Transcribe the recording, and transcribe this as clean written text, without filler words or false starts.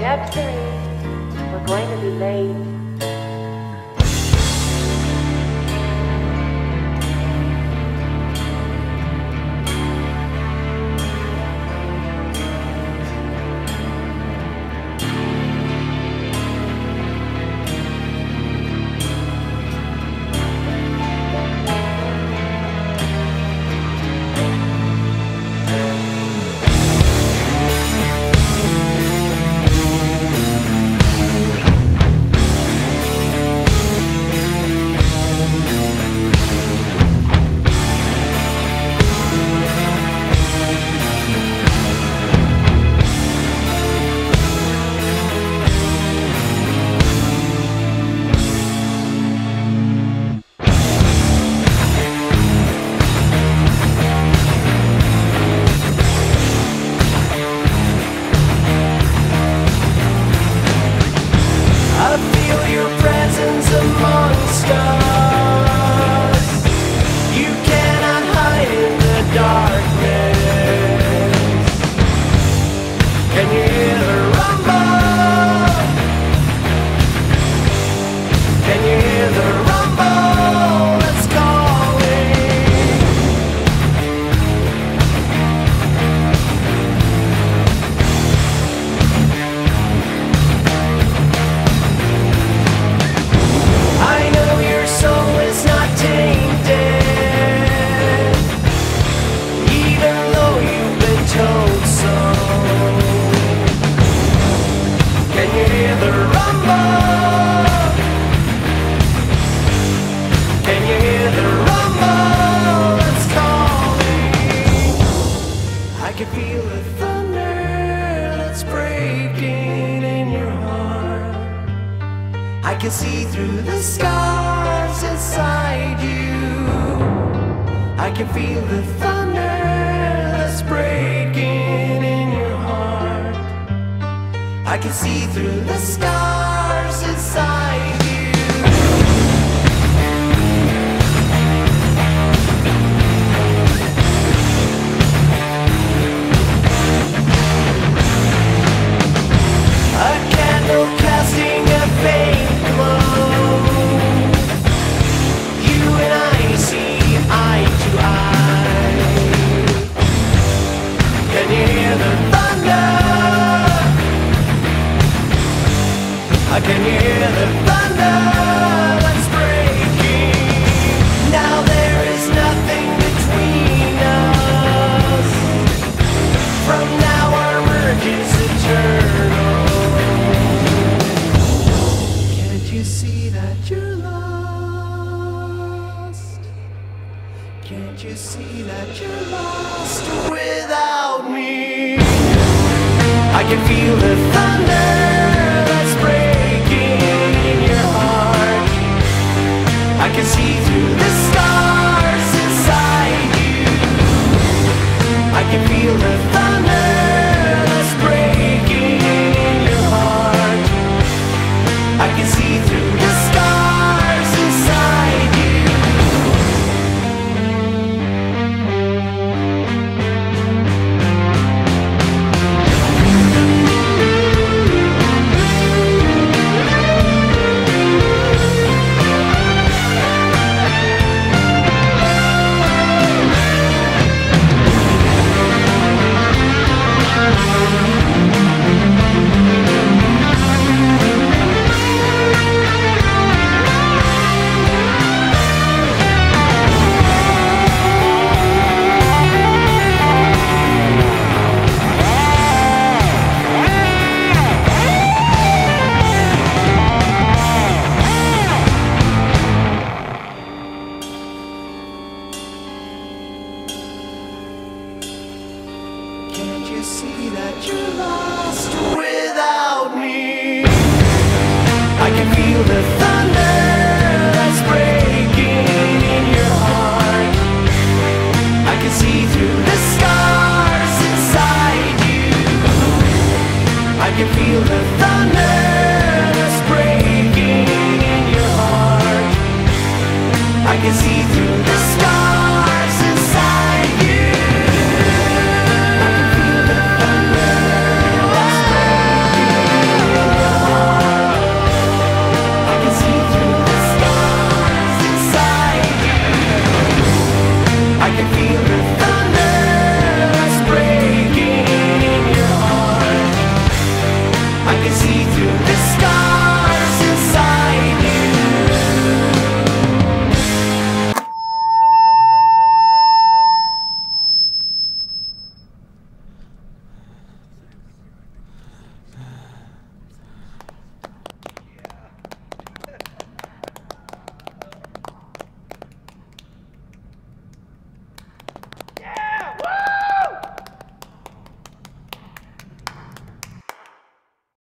up, Cirice. We're going to be late. I can see through the scars inside you. I can feel the thunder that's breaking in your heart. I can see through the scars inside you. A candle casting a faint glow. You and I see eye to eye. Can you hear the thunder? Can you hear the thunder that's breaking? Now there is nothing between us. From now our merge is eternal. Can't you see that you're lost? Can't you see that you're lost without me? I can feel the thunder that's breaking in your heart. I can see through the stars inside you. I can feel the thunder that's breaking in your heart. I can see through the stars inside you. Can't you see that you're lost without me? I can feel the